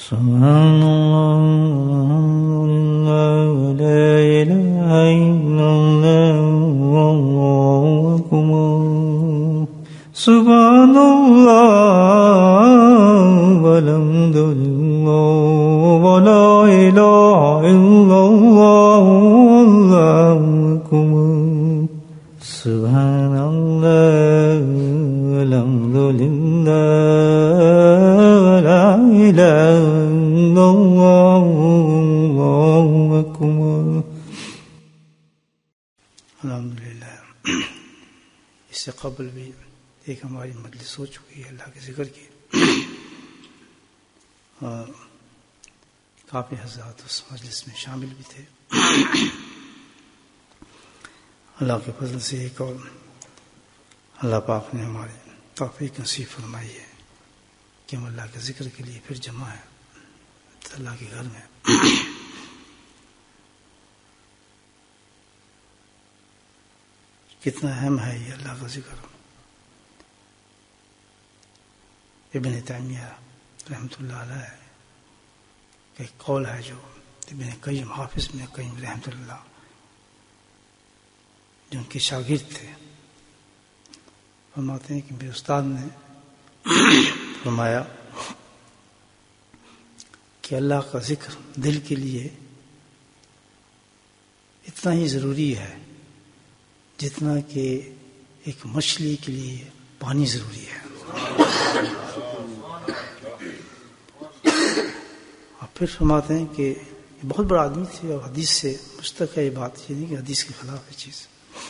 سبحان اللہ لا الہ الا اللہ اکبر سبحان اللہ والحمد للہ ولا الہ الا اللہ واللہ اکبر سبحان اللہ والحمد للہ ولا الہ الا اللہ واللہ اکبر. الحمدللہ اس سے قبل بھی ایک ہماری مجلس ہو چکی ہے اللہ کے ذکر کی، اور کافی حضرات اس مجلس میں شامل بھی تھے. اللہ کے فضل سے ایک اور اللہ پاک نے ہمارے توفیق نصیب فرمائی ہے کہ ہم اللہ کے ذکر کے لیے پھر جمع ہیں اللہ کے گھر میں. کتنا اہم ہے یہ اللہ کا ذکر. ابن تیمیہ رحمۃ اللہ علیہ کا ایک قول ہے جو ابن قیم حافظ ابن قیم رحمۃ اللہ جو ان کے شاگرد تھے فرماتے ہیں کہ میرے استاد نے فرمایا کہ اللہ کا ذکر دل کے لیے اتنا ہی ضروری ہے جتنا کہ ایک مچھلی کے لیے پانی ضروری ہے. اور پھر فرماتے ہیں کہ یہ بہت بڑا آدمی تھے اور حدیث سے مستق ہے یہ بات، یہ نہیں کہ حدیث کے خلاف ہے چیز.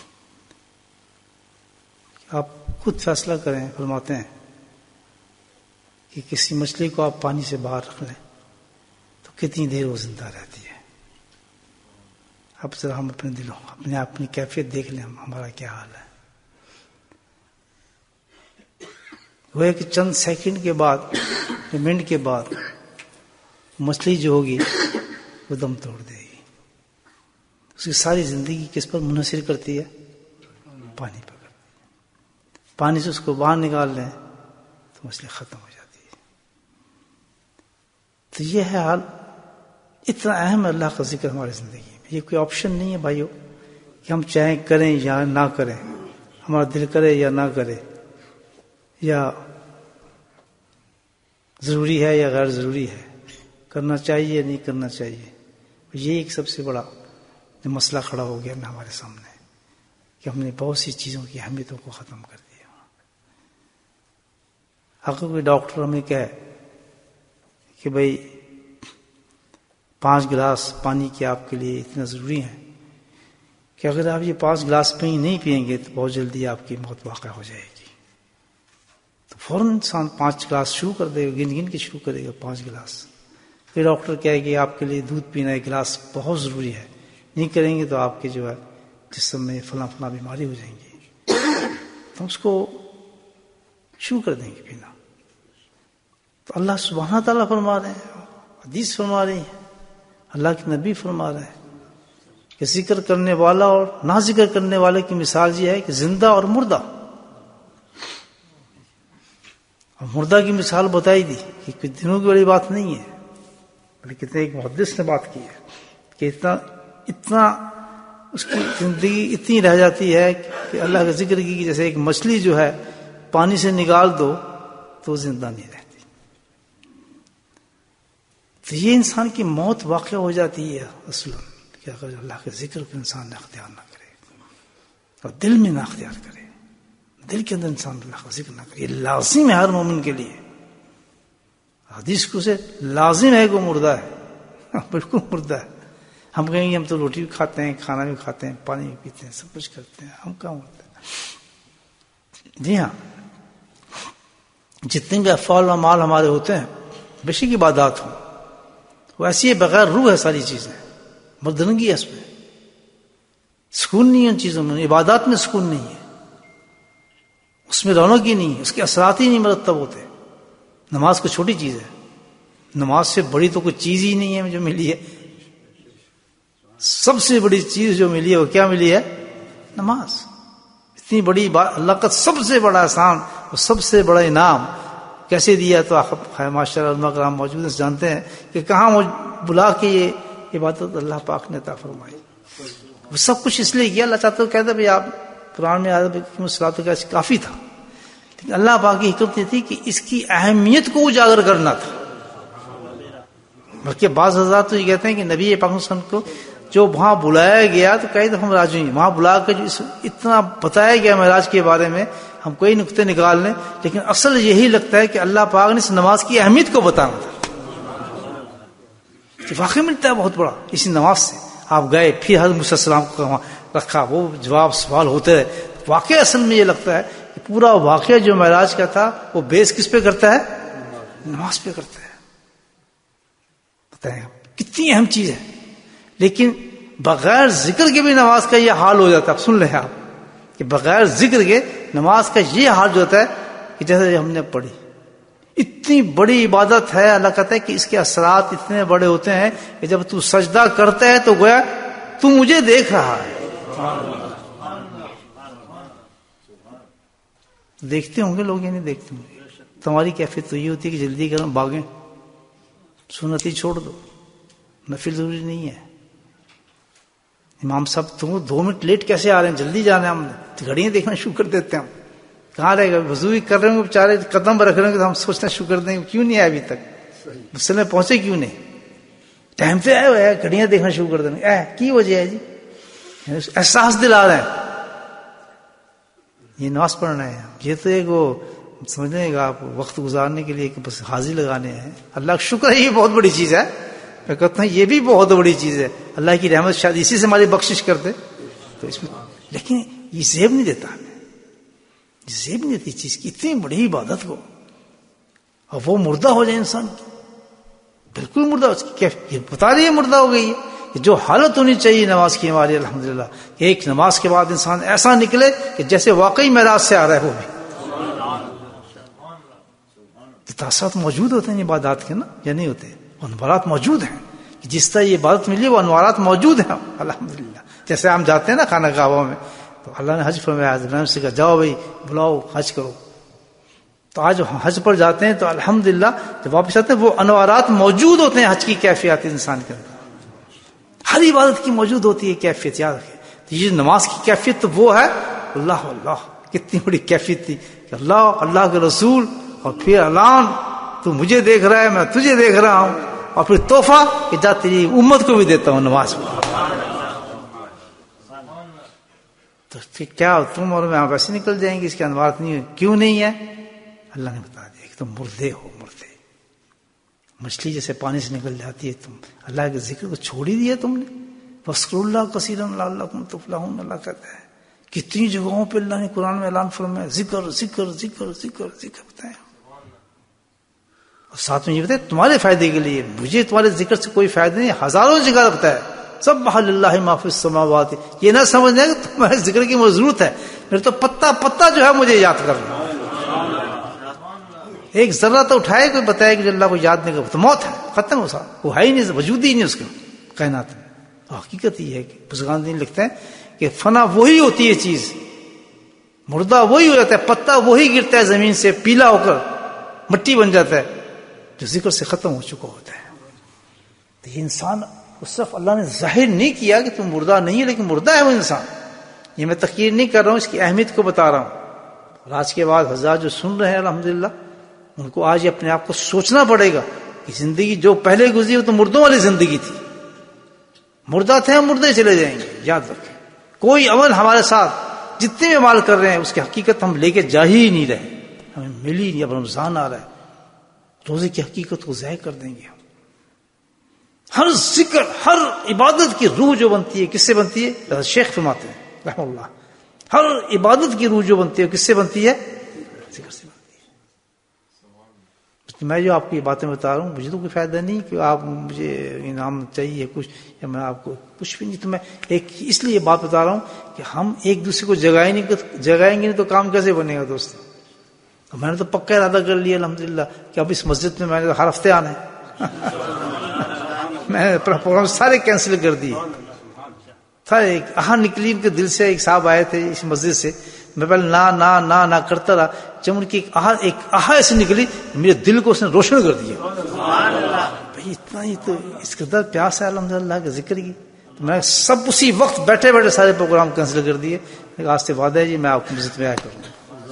آپ خود فیصلہ کریں. فرماتے ہیں کہ کسی مچھلی کو آپ پانی سے باہر رکھ لیں تو کتنی دیر وہ زندہ رہتی ہے. اب ذرا ہم اپنے دلوں اپنی کیفیت دیکھ لیں ہمارا کیا حال ہے. وہ ایک چند سیکنڈ کے بعد منٹ کے بعد مچھلی جو ہوگی وہ دم توڑ دے گی. اس کی ساری زندگی کس پر منحصر کرتی ہے؟ پانی پر. پانی سے اس کو باہر نکال لیں تو مچھلی ختم ہو جاتی ہے. تو یہ ہے حال. اتنا اہم ہے اللہ کا ذکر ہماری زندگی میں. یہ کوئی آپشن نہیں ہے بھائیو کہ ہم چاہیں کریں یا نہ کریں، ہمارا دل کرے یا نہ کرے، یا ضروری ہے یا غیر ضروری ہے، کرنا چاہیے یا نہیں کرنا چاہیے. یہ ایک سب سے بڑا مسئلہ کھڑا ہو گیا ہمارے سامنے کہ ہم نے بہت سی چیزوں کی اہمیتوں کو ختم کر دیا. اگر کوئی ڈاکٹر ہمیں کہے کہ بھائی 5 گلاس پانی کی آپ کے لیے اتنا ضروری ہے کہ اگر آپ یہ 5 گلاس پانی نہیں پئیں گے تو بہت جلدی آپ کی موت واقع ہو جائے گی، تو فوراً انسان 5 گلاس شروع کر دے گا، گن کے شروع کرے گا 5 گلاس. پھر ڈاکٹر کہے کہ آپ کے لیے دودھ پینا 1 گلاس بہت ضروری ہے، نہیں کریں گے تو آپ کے جو ہے جسم میں فلاں بیماری ہو جائیں گی، تو اس کو شروع کر دیں گے پینا. تو اللہ سبحانہ تعالیٰ فرما رہے ہیں، حدیث فرما رہی ہے، اللہ کے نبی فرما رہے ہیں کہ ذکر کرنے والا اور نہ ذکر کرنے والے کی مثال یہ ہے کہ زندہ اور مردہ. اور مردہ کی مثال بتائی دی کہ کچھ دنوں کی بڑی بات نہیں ہے، بلکہ ایک محدث نے بات کی ہے کہ اتنا اس کی زندگی اتنی رہ جاتی ہے کہ اللہ کا ذکر کی کہ جیسے ایک مچھلی جو ہے پانی سے نکال دو تو زندہ نہیں رہتی. تو یہ انسان کی موت واقع ہو جاتی ہے اصلاً کہ اگر اللہ کے ذکر کو انسان نے اختیار نہ کرے اور دل میں نہ اختیار کرے، دل کے اندر انسان اللہ کا ذکر نہ کرے. یہ لازم ہے ہر مومن کے لیے. حدیث کو سے لازم ہے کہ وہ مردہ ہے، بالکل مردہ ہے. ہم کہیں گے ہم تو روٹی بھی کھاتے ہیں، کھانا بھی کھاتے ہیں، پانی بھی پیتے ہیں، سب کچھ کرتے ہیں، ہم کہاں ہوتے ہیں. جی ہاں، جتنے بھی افعال و اعمال ہمارے ہوتے ہیں بے شک عبادات ہوں، وہ ایسی ہے بغیر روح ہے ساری چیزیں، مردنگی ہے اس میں، سکون نہیں ہے ان چیزوں میں. عبادات میں سکون نہیں ہے، اس میں رونق ہی نہیں ہے، اس کے اثرات ہی نہیں مرتب ہوتے. نماز کو چھوٹی چیز ہے، نماز سے بڑی تو کوئی چیز ہی نہیں ہے جو ملی ہے. سب سے بڑی چیز جو ملی ہے وہ کیا ملی ہے؟ نماز. اتنی بڑی بات، اللہ کا سب سے بڑا احسان اور سب سے بڑا انعام کیسے دیا؟ تو ماشاء اللہ علماء کرام موجود ہیں، جانتے ہیں کہ کہاں بلا کے یہ عبادت اللہ پاک نے عطا فرمائی. وہ سب کچھ اس لیے کیا، اللہ چاہتا تو کہتے بھائی آپ قرآن میں صلاۃ کا کافی تھا، لیکن اللہ پاک کی حکمت یہ تھی کہ اس کی اہمیت کو اجاگر کرنا تھا. بلکہ بعض حضرات تو یہ کہتے ہیں کہ نبی پاک صلی اللہ علیہ وسلم کو جو وہاں بلایا گیا تو کہیں تو ہم راضی ہیں، وہاں بلا کر جو اتنا بتایا گیا معراج کے بارے میں، ہم کوئی نقطے نکال لیں، لیکن اصل یہی لگتا ہے کہ اللہ پاک نے اس نماز کی اہمیت کو بتانا تھا کہ واقعی ملتا ہے بہت بڑا اسی نماز سے. آپ گئے پھر حضرت موسیٰ علیہ السلام کو رکھا، وہ جواب سوال ہوتے رہے. واقعہ اصل میں یہ لگتا ہے کہ پورا واقعہ جو معراج کا تھا وہ بیس کس پہ کرتا ہے؟ نماز پہ کرتا ہے. بتائیں کتنی اہم چیز ہے، لیکن بغیر ذکر کے بھی نماز کا یہ حال ہو جاتا ہے. سن لیں آپ کہ بغیر ذکر کے نماز کا یہ حال جو ہوتا ہے کہ جیسے ہم نے پڑھی اتنی بڑی عبادت ہے، اللہ کہتا ہے کہ اس کے اثرات اتنے بڑے ہوتے ہیں کہ جب تو سجدہ کرتا ہے تو گویا تو مجھے دیکھ رہا ہے. دیکھتے ہوں گے لوگ یا نہیں دیکھتے ہوں گے؟ تمہاری کیفیت تو یہ ہوتی ہے کہ جلدی کرو بھاگیں، سنتی چھوڑ دو، نفل ضروری نہیں ہے. امام صاحب تم 2 منٹ لیٹ کیسے آ رہے ہیں؟ جلدی جانا ہے، ہم نے گھڑیاں دیکھنا شروع کر دیتے ہیں. ہم کہاں رہے گا؟ وضو ہی کر رہے ہوں گے بیچارے، قدم پر رکھ رہے ہوں گے تو ہم سوچنا شروع کر دیں گے کیوں نہیں آئے ابھی تک، مسجد میں پہنچے کیوں نہیں؟ ٹائم پہ آئے ہوئے ہیں، گھڑیاں دیکھنا شروع کر دیں گے. کی وجہ ہے جی؟ احساس دلا رہے ہیں یہ نماز پڑھنا ہے. یہ تو ایک وہ سمجھنے گا آپ وقت گزارنے کے لیے کہ بس حاضری لگانے ہیں. اللہ کا شکر ہے یہ بہت بڑی چیز ہے. میں کہتا ہوں یہ بھی بہت بڑی چیز ہے. اللہ کی رحمت شاید اسی سے ہماری بخشش کر دے تو اس میں، لیکن یہ زیب نہیں دیتا ہمیں، یہ زیب نہیں دیتی چیز کی اتنی بڑی عبادت کو، اور وہ مردہ ہو جائے انسان کی، بالکل مردہ. اس کی یہ بتا رہی ہے مردہ ہو گئی ہے. جو حالت ہونی چاہیے نماز کی ہماری الحمدللہ کہ ایک نماز کے بعد انسان ایسا نکلے کہ جیسے واقعی معراج سے آ رہا ہے. وہ بھی تاثرات موجود ہوتے ہیں عبادات کے نا، یا نہیں ہوتے؟ انوارات موجود ہیں کہ جس طرح یہ عبادت ملی وہ انوارات موجود ہیں الحمدللہ. جیسے ہم جاتے ہیں نا خانہ کعبہ میں تو اللہ نے حج فرمایا، حضرت سے کہا جاؤ بھائی بلاؤ حج کرو. تو آج حج پر جاتے ہیں تو الحمدللہ جب واپس آتے ہیں وہ انوارات موجود ہوتے ہیں. حج کی کیفیات انسان کے اندر ہر عبادت کی موجود ہوتی ہے کیفیت، یاد رکھیں. تو یہ نماز کی کیفیت تو وہ ہے اللہ اللہ. کتنی بڑی کیفیت تھی کہ اللہ اللہ کے رسول، اور پھر اعلان تو مجھے دیکھ رہا ہے میں تجھے دیکھ رہا ہوں، اور پھر تحفہ کہ جا تیری امت کو بھی دیتا ہوں نماز میں. تو پھر کیا تم اور میں آپ ایسے نکل جائیں گے؟ اس کے انوارات نہیں کیوں نہیں ہے؟ اللہ نے بتا دیا کہ تم مردے ہو، مردے. مچھلی جیسے پانی سے نکل جاتی ہے، تم اللہ کے ذکر کو چھوڑ ہی دیا تم نے. وَاذْكُرُوا اللَّهَ كَثِيرًا لَعَلَّكُمْ تُفْلِحُونَ. اللہ کہتا ہے کتنی جگہوں پہ اللہ نے قرآن میں اعلان فرمایا ذکر ذکر ذکر ذکر ذکر. بتائیں اور ساتھ میں یہ بتائیں تمہارے فائدے کے لیے، مجھے تمہارے ذکر سے کوئی فائدہ نہیں. ہزاروں جگہ بتایا سبح للہ ما فی السماوات. یہ نہ سمجھنا کہ تمہارے ذکر کی مجھے ضرورت ہے، میرے تو پتا پتا جو ہے مجھے یاد کرنا. ایک ذرہ تو اٹھائے کوئی بتائے کہ اللہ کو یاد نہیں کرتا تو موت ہے، ختم ہو سا، وہ ہے ہی نہیں، وجود ہی نہیں اس کے کائنات میں. حقیقت یہ ہے کہ بزرگان دین لکھتے ہیں کہ فنا وہی ہوتی ہے چیز، مردہ وہی ہو جاتا ہے، پتا وہی گرتا ہے زمین سے پیلا ہو کر مٹی بن جاتا ہے جو ذکر سے ختم ہو چکا ہوتا ہے. تو یہ انسان صرف اللہ نے ظاہر نہیں کیا کہ تم مردہ نہیں ہے، لیکن مردہ ہے وہ انسان. یہ میں تقریر نہیں کر رہا ہوں، اس کی اہمیت کو بتا رہا ہوں. اور آج کے بعد حضرات جو سن رہے ہیں الحمدللہ ان کو آج اپنے آپ کو سوچنا پڑے گا کہ زندگی جو پہلے گزری وہ تو مردوں والی زندگی تھی. مردہ تھے ہم مردے چلے جائیں گے. یاد رکھیں کوئی عمل ہمارے ساتھ جتنے بھی عمل کر رہے ہیں اس کی حقیقت ہم لے کے جا ہی نہیں رہے، ہمیں ملی نہیں. اب رمضان آ رہا ہے، روزے کی حقیقت کو ضائع کر دیں گے. ہر ذکر ہر عبادت کی روح جو بنتی ہے کس سے بنتی ہے؟ شیخ فرماتے ہیں رحمہ اللہ، ہر عبادت کی روح جو بنتی ہے کس سے بنتی ہے؟ ذکر سے بنتی ہے. میں جو آپ کی باتیں بتا رہا ہوں مجھے تو کوئی فائدہ نہیں کہ آپ مجھے انعام چاہیے کچھ، یا میں آپ کو کچھ بھی نہیں. تو میں ایک اس لیے یہ بات بتا رہا ہوں کہ ہم ایک دوسرے کو جگائیں گے نہیں تو کام کیسے بنے گا دوست. میں نے تو پکا ارادہ کر لیا الحمدللہ کہ اب اس مسجد میں نے ہر ہفتے آنا ہے. میں نے اپنا پروگرام سارے کینسل کر دیے سارے. ہاں نکلی ان کے دل سے، ایک صاحب آئے تھے اس مسجد سے میں پہلے نہ کرتا رہا، جب ان کی ایک آہا ایسے نکلی میرے دل کو اس نے روشن کر دیا. بھائی اتنا ہی تو اس قدر پیاس ہے الحمدللہ کے ذکر کی. تو میں سب اسی وقت بیٹھے بیٹھے سارے پروگرام کینسل کر دیے. آج سے وعدہ ہے جی میں آپ کی مدد میں آیا کروں.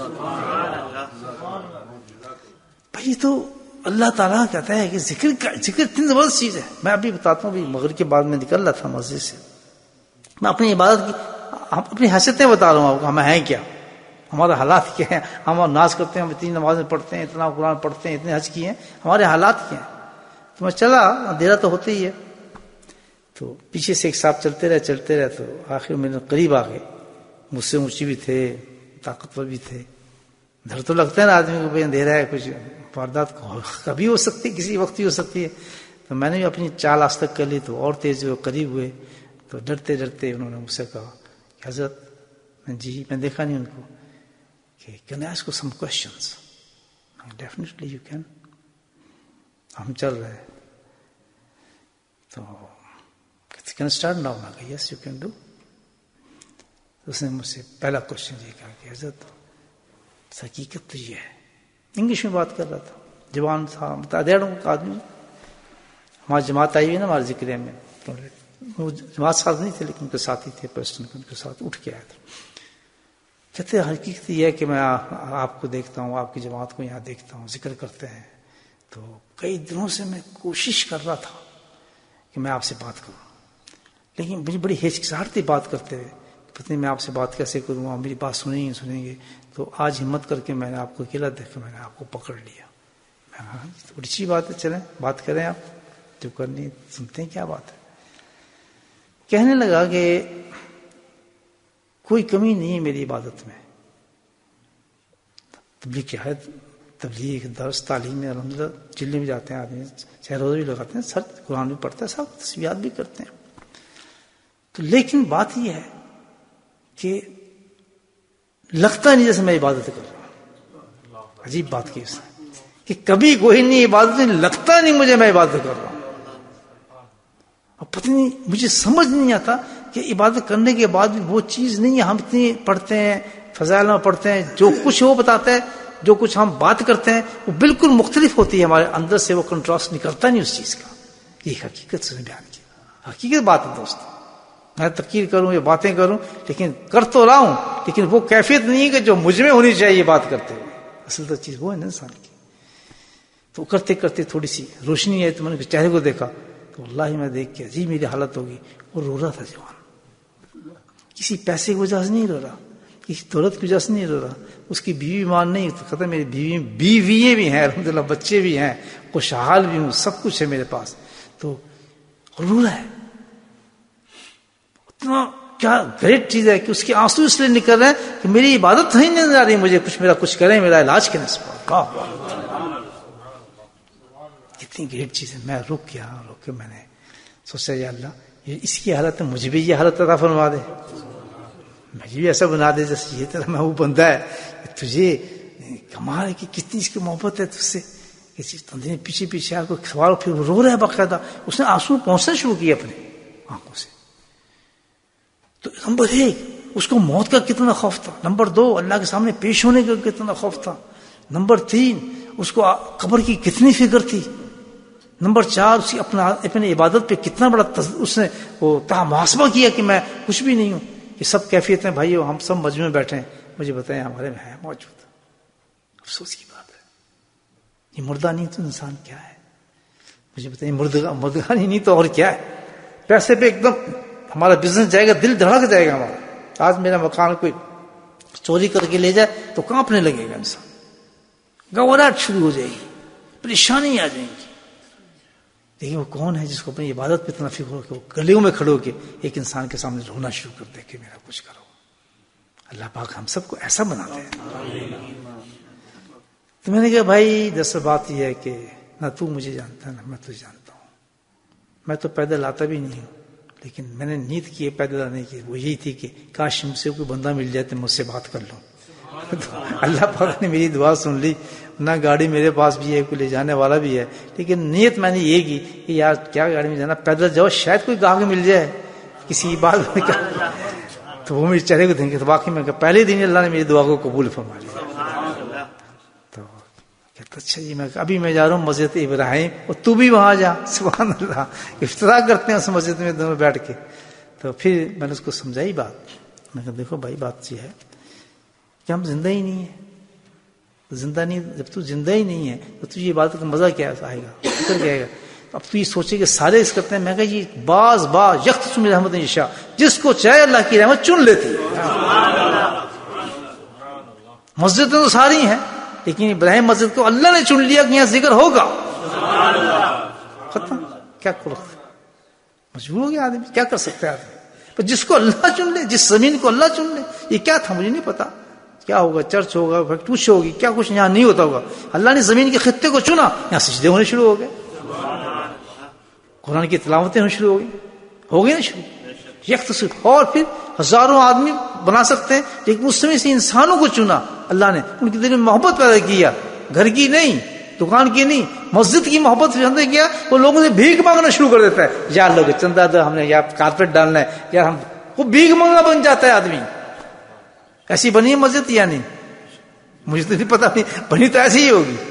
بھائی تو اللہ تعالیٰ کہتا ہے کہ ذکر اتنی زبردست چیز ہے. میں ابھی بتاتا ہوں، مغرب کے بعد میں نکل رہا تھا مسجد سے، میں اپنی عبادت کی اپنی حیثیتیں بتا رہا ہوں آپ کو، ہم ہیں کیا، ہمارے حالات کیا ہیں. ہم ناز کرتے ہیں، ہم اتنی نمازیں پڑھتے ہیں، اتنا قرآن پڑھتے ہیں، اتنے حج کیے ہیں، ہمارے حالات کیا ہیں. تو میں چلا، اندھیرا تو ہوتا ہی ہے، تو پیچھے سے ایک صاحب چلتے رہے تو آخر میرے قریب آ گئے. مجھ سے اونچی بھی تھے، طاقتور بھی تھے. ڈر تو لگتا ہے نا آدمی کو، بھائی اندھیرا ہے، کچھ واردات کبھی ہو سکتی، کسی وقت ہی ہو سکتی ہے. تو میں نے بھی اپنی چال آج تک کر لی. تو اور تیز ہوئے، قریب ہوئے، تو ڈرتے انہوں نے مجھ سے کہا کہ حضرت، جی میں دیکھا نہیں ان کو، کہ can I ask you some questions? Definitely you can. ہم چل رہے تو کین اسٹارٹ ناؤ؟ میں کہا یس یو کین ڈو. اس نے مجھ سے پہلا کوشچن یہ کہا کہ حضرت حقیقت تو یہ ہے. انگلش میں بات کر رہا تھا، جوان تھا، متعدد آدمی. ہماری جماعت آئی ہوئی نا ہمارے ذکر میں، وہ جماعت ساتھ نہیں تھے لیکن ان کے ساتھی تھے، پریسٹن ان کے ساتھ اٹھ کے آیا تھا. کہتے ہیں حقیقت یہ ہے کہ میں آپ کو دیکھتا ہوں، آپ کی جماعت کو یہاں دیکھتا ہوں، ذکر کرتے ہیں، تو کئی دنوں سے میں کوشش کر رہا تھا کہ میں آپ سے بات کروں، لیکن مجھے بڑی ہچکچاہٹ تھی بات کرتے ہوئے، پتہ نہیں میں آپ سے بات کیسے کروں، آپ میری بات سنیں گے. تو آج ہمت کر کے میں نے آپ کو اکیلا دیکھ کے میں نے آپ کو پکڑ لیا. میں ہاں بڑی اچھی بات ہے، چلیں بات کریں، آپ جو کرنی سنتے ہیں، کیا بات ہے. کہنے لگا کہ کوئی کمی نہیں ہے میری عبادت میں. تبلیغ کیا ہے، تبلیغ درس تعلیم میں الحمدللہ چلنے بھی جاتے ہیں آدمی، چہرے روزے بھی لگاتے ہیں، سر قرآن بھی پڑھتا ہے، سب تسبیحات بھی کرتے ہیں. تو لیکن بات یہ ہے کہ لگتا نہیں جیسے میں عبادت کر رہا ہوں. عجیب بات کی اس نے کہ کبھی کوئی نہیں عبادت نہیں، لگتا نہیں مجھے میں عبادت کر رہا ہوں. اور پتہ نہیں مجھے سمجھ نہیں آتا کہ عبادت کرنے کے بعد بھی وہ چیز نہیں ہے. ہم اتنی پڑھتے ہیں، فضائل میں پڑھتے ہیں، جو کچھ وہ بتاتا ہے، جو کچھ ہم بات کرتے ہیں وہ بالکل مختلف ہوتی ہے. ہمارے اندر سے وہ کنٹراسٹ نکلتا نہیں اس چیز کا. یہ حقیقت سے بیان کی، حقیقت بات ہے دوست. میں تقریر کروں یا باتیں کروں لیکن کر تو رہا ہوں، لیکن وہ کیفیت نہیں ہے کہ جو مجھ میں ہونی چاہیے بات کرتے ہوئے. اصل تو چیز وہ ہے نا انسان کی. تو کرتے کرتے تھوڑی سی روشنی ہے تو میں نے چہرے کو دیکھا تو واللہ میں دیکھ کے عجیب میری حالت ہوگی. وہ رو رہا تھا جوان، کسی پیسے کی وجہ سے نہیں رو رہا، کسی دولت کی وجہ سے نہیں رو رہا. اس کی بیوی مان نہیں تو کہتا میری بیوییں بھی ہیں الحمدللہ، بچے بھی ہیں، خوشحال بھی ہوں، سب کچھ ہے میرے پاس. تو رو رہا ہے. اتنا کیا گریٹ چیز ہے کہ اس کے آنسو اس لیے نکل رہے ہیں کہ میری عبادت نہیں نظر آ رہی مجھے، میرا کچھ کریں، میرا علاج کریں اس پر. کتنی گریٹ چیز ہے. میں رک کے میں نے سوچا یا اللہ یہ اس کی حالت ہے، مجھے بھی یہ حالت عطا فرما دے، مجھے بھی ایسا بنا دے جیسے یہ تیرا محبوب بندہ ہے. تجھے کمال ہے کہ کتنی اس کی محبت ہے تجھ سے. پیچھے پیچھے آپ کو سوال، پھر وہ رو رہا ہے باقاعدہ. اس نے آنسو پہنچنا شروع کیا اپنے آنکھوں سے. تو نمبر 1 اس کو موت کا کتنا خوف تھا. نمبر 2 اللہ کے سامنے پیش ہونے کا کتنا خوف تھا. نمبر 3 اس کو قبر کی کتنی فکر تھی. نمبر 4 اس کی اپنے عبادت پہ کتنا بڑا اس نے وہ محاسبہ کیا کہ میں کچھ بھی نہیں ہوں. یہ سب کیفیتیں بھائیو ہم سب مجمع میں بیٹھے ہیں، مجھے بتائیں ہمارے میں ہے موجود. افسوس کی بات ہے. یہ مردہ نہیں تو انسان کیا ہے؟ مجھے بتائیں مردہ نہیں تو اور کیا ہے؟ پیسے پہ ایک دم ہمارا بزنس جائے گا، دل دھڑک جائے گا ہمارا. آج میرا مکان کوئی چوری کر کے لے جائے تو کانپنے لگے گا انسان، گھبراہٹ شروع ہو جائے گی، پریشانی آ جائیں گی. دیکھیے وہ کون ہے جس کو اپنی عبادت پہ اتنا فکر ہو کہ وہ گلیوں میں کھڑے ہو کے ایک انسان کے سامنے رونا شروع کر دے کہ میرا کچھ کرو. اللہ پاک ہم سب کو ایسا بناتے ہیں. تو میں نے کہا بھائی دراصل بات یہ ہے کہ نہ تو مجھے جانتا ہے نہ میں تجھے جانتا ہوں. میں تو پیدل آتا بھی نہیں ہوں، لیکن میں نے نیت کی ہے پیدل آنے کی، وہ یہی تھی کہ کاش مجھ سے کوئی بندہ مل جائے تو مجھ سے بات کر لوں. اللہ پاک نے میری دعا سن لی. نہ گاڑی میرے پاس بھی ہے، کوئی لے جانے والا بھی ہے، لیکن نیت میں نے یہ کی کہ یار کیا گاڑی میں جانا، پیدل جاؤ شاید کوئی گاہک مل جائے کسی بات میں. تو وہ میرے چہرے کو دیکھیں گے تو واقعی میں پہلے دن اللہ نے میری دعا کو قبول فرما لیا. تو کہتا اچھا جی میں ابھی میں جا رہا ہوں مسجد ابراہیم اور تو بھی وہاں جا. سبحان اللہ, افتتاح کرتے ہیں اس مسجد میں دونوں بیٹھ کے. تو پھر میں نے اس کو سمجھائی بات, میں کہا دیکھو بھائی بات یہ ہے کہ ہم زندہ ہی نہیں ہیں, زندہ نہیں, جب تو زندہ ہی نہیں ہے تو تجھے یہ بات کا مزہ کیا آئے گا, فکر کیا آئے گا. اب تو یہ سوچے کہ سارے اس کرتے ہیں. میں کہا جی باز یختص من رحمت یشاء, جس کو چاہے اللہ کی رحمت چن لیتی ہے. مسجد تو ساری ہیں لیکن ابراہیم مسجد کو اللہ نے چن لیا کہ یہاں ذکر ہوگا. ختم. کیا کرو, مجبور ہو گیا آدمی, کیا کر سکتے ہیں آدمی. پر جس کو اللہ چن لے, جس زمین کو اللہ چن لے. یہ کیا تھا مجھے نہیں پتا کیا ہوگا, چرچ ہوگا, فیکٹری ہوگی, کیا کچھ یہاں نہیں ہوتا ہوگا. اللہ نے زمین کے خطے کو چنا, یہاں سجدے ہونے شروع ہو گئے, قرآن کی تلاوتیں ہونے شروع ہو گئی نا شروع. یکتصر, اور پھر ہزاروں آدمی بنا سکتے ہیں لیکن اس سمے سے انسانوں کو چنا اللہ نے, ان کے دل میں محبت پیدا کیا, گھر کی نہیں, دکان کی نہیں, مسجد کی محبت پیدا کیا. وہ لوگوں سے بھیک مانگنا شروع کر دیتا ہے, یار لوگ چندہ دو, ہم نے یا کارپیٹ ڈالنا ہے یار, ہم وہ بھیک مانگنا بن جاتا ہے آدمی. ایسی بنی ہے مسجد یا نہیں, مجھے تو نہیں پتا, نہیں بنی تو ایسی ہی ہوگی.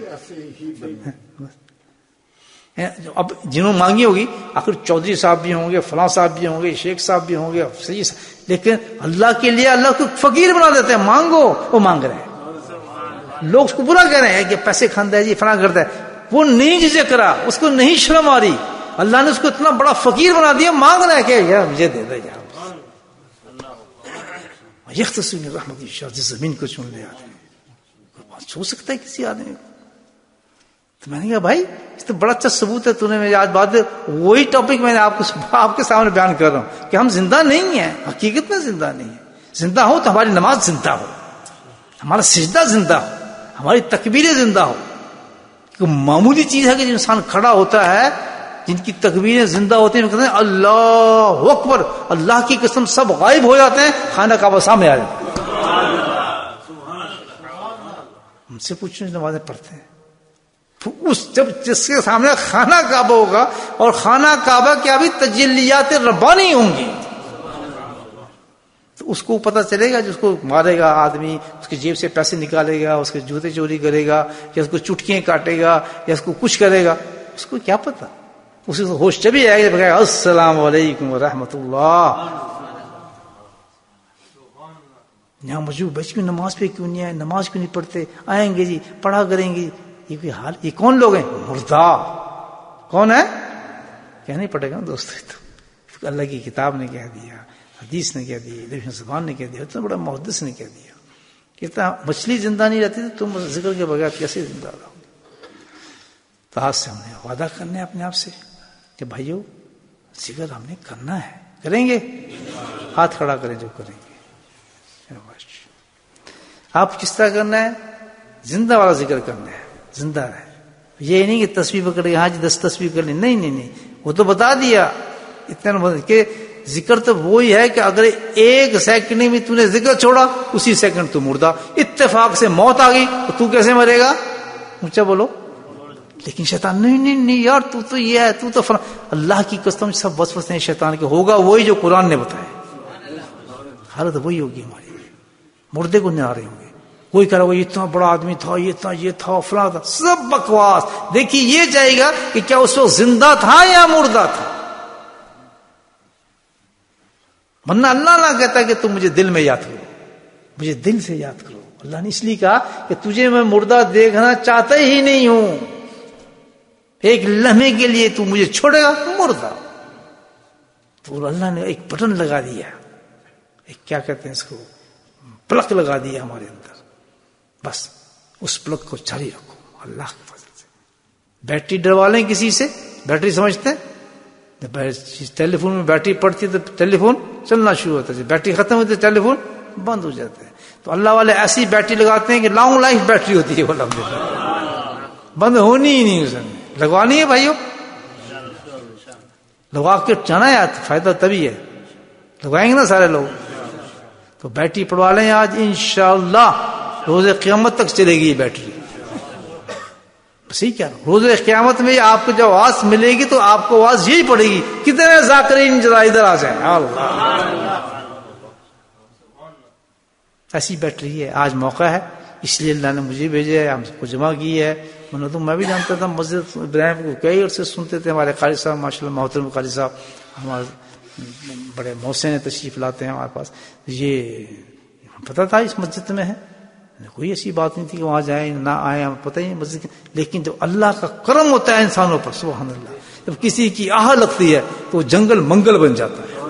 اب جنہوں مانگی ہوگی آخر چودھری صاحب بھی ہوں گے, فلاں صاحب بھی ہوں گے, شیخ صاحب بھی ہوں گے, صحیح, لیکن اللہ کے لیے اللہ کو فقیر بنا دیتے ہیں. مانگو, وہ مانگ رہے ہیں. لوگ اس کو برا کہہ رہے ہیں کہ پیسے کھاتا ہے جی, فلاں کرتا ہے. وہ نہیں جسے کرا, اس کو نہیں شرم آ رہی, اللہ نے اس کو اتنا بڑا فقیر بنا دیا, مانگ رہا ہے کہ یار مجھے دے دے یار. یختصر من رحمت یشاء, جس زمین کو چن لے آدمی. سوچ سکتا ہے کسی آدمی کو. تو میں نے کہا بھائی اس تو بڑا اچھا ثبوت ہے, تو نے میری آج بات وہی ٹاپک میں نے آپ کے سامنے بیان کر رہا ہوں کہ ہم زندہ نہیں ہیں, حقیقت میں زندہ نہیں ہیں. زندہ ہو تو ہماری نماز زندہ ہو, ہمارا سجدہ زندہ ہو, ہماری تکبیریں زندہ ہو. معمولی چیز ہے کہ جو انسان کھڑا ہوتا ہے, جن کی تکبیریں زندہ ہوتی ہیں, کہتے ہیں اللہ اکبر, اللہ کی قسم سب غائب ہو جاتے ہیں, خانہ کعبہ سامنے آ جاتے ہیں. ہم سے پوچھیں نمازیں پڑھتے ہیں, اس جب جس کے سامنے خانہ کعبہ ہوگا اور خانہ کعبہ کے ابھی تجلیات ربانی ہوں گی, تو اس کو پتہ چلے گا. جس کو مارے گا آدمی, اس کی جیب سے پیسے نکالے گا, اس کے جوتے چوری کرے گا, یا اس کو چٹکیاں کاٹے گا, یا اس کو کچھ کرے گا, اس کو کیا پتا. اسی کو ہوش جبھی آئے گا, السلام علیکم ورحمۃ اللہ. یہاں مجھوب بچ کیوں نماز پہ کیوں نہیں آئے, نماز کیوں نہیں پڑھتے, آئیں گے جی پڑھا کریں گے. یہ کوئی حال, یہ کون لوگ ہیں, مردہ. کون ہے, کیا نہیں پڑھے گا دوست. اللہ کی کتاب نے کہہ دیا, حدیث نے کہہ دیا, نبی زبان نے کہہ دیا, اتنا بڑا محدث نے کہہ دیا. کہتا مچھلی زندہ نہیں رہتی تو تم ذکر کے بغیر کیسے زندہ رہو. تو آج سے ہم نے وعدہ کرنا ہے اپنے آپ سے کہ بھائیو ذکر ہم نے کرنا ہے, کریں گے. ہاتھ کھڑا کریں جو کریں گے. آپ کس طرح کرنا ہے, زندہ والا ذکر کرنا ہے, زندہ رہے. یہ نہیں کہ تصویر پکڑ کے ہاں جی 10 تصویر کر لی, نہیں نہیں نہیں, وہ تو بتا دیا اتنا کہ ذکر تو وہی ہے کہ اگر 1 سیکنڈ میں تو نے ذکر چھوڑا اسی سیکنڈ تو مردہ. اتفاق سے موت آ گئی تو تو کیسے مرے گا, اونچا بولو. لیکن شیطان نہیں یار تو یہ ہے, تو فلاں. اللہ کی قسم سب وسوسے ہیں شیطان کے, ہوگا وہی جو قرآن نے بتایا. حالت وہی ہوگی ہماری, مردے کو نہیں آ رہے ہوں گے. کوئی کہہ رہا وہ اتنا بڑا آدمی تھا, یہ تھا فلاں تھا, سب بکواس. دیکھیے یہ جائے گا کہ کیا اس وقت زندہ تھا یا مردہ تھا. ورنہ اللہ نہ کہتا کہ تم مجھے دل میں یاد کرو, مجھے دل سے یاد کرو. اللہ نے اس لیے کہا کہ تجھے میں مردہ دیکھنا چاہتا ہی نہیں ہوں, ایک لمحے کے لیے تو مجھے چھوڑے گا تو مردہ. تو اللہ نے ایک بٹن لگا دیا, ایک کیا کہتے ہیں اس کو, پلک لگا دیا ہمارے اندر. بس اس پلک کو جاری رکھو اللہ کے فضل سے. بیٹری ڈروا لیں کسی سے, بیٹری سمجھتے ہیں ٹیلی فون میں بیٹری پڑتی ہے تو ٹیلی فون چلنا شروع ہوتا ہے, بیٹری ختم ہوتی ہے ٹیلی فون بند ہو جاتا ہے. تو اللہ والے ایسی بیٹری لگاتے ہیں کہ لانگ لائف بیٹری ہوتی ہے, وہ بند ہونی ہی نہیں, اسے لگوانی ہے بھائیو, لگا کے جانا ہے. فائدہ تبھی ہے, لگوائیں گے نا سارے لوگ. تو بیٹری پڑوا لیں آج, انشاءاللہ روز قیامت تک چلے گی یہ بیٹری. صحیح کیا, روز قیامت میں آپ کو جب آواز ملے گی تو آپ کو آواز یہی پڑے گی, کتنے ذاکرین ذرا ادھر آ جائیں. اللہ ایسی بیٹھ رہی ہے. آج موقع ہے اس لیے اللہ نے مجھے بھیجا ہے, ہم سب کو جمع کی ہے. میں بھی جانتا تھا مسجد ابراہیم کو کئی عرصے سنتے تھے. ہمارے قاری صاحب ماشاء اللہ محترم قاری صاحب ہمارے بڑے محسن تشریف لاتے ہیں ہمارے پاس. یہ پتہ تھا اس مسجد میں ہے, کوئی ایسی بات نہیں تھی کہ وہاں جائیں نہ آئیں, ہمیں پتہ ہی نہیں مسجد. لیکن جب اللہ کا کرم ہوتا ہے انسانوں پر, سبحان اللہ, جب کسی کی آہ لگتی ہے تو جنگل منگل بن جاتا ہے.